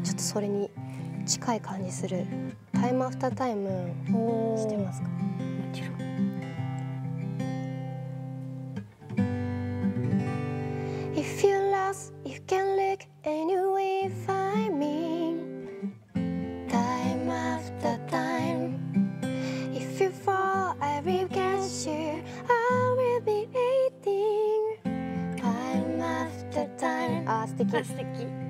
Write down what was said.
ちょっとそれに近い感じするタイムアフタータイムしてますか？ もちろん。 If you're lost, you can look anywhere, find me. Time after time. If you fall, I will catch you. I will be waiting. Time after time. あ、素敵。 あ、素敵。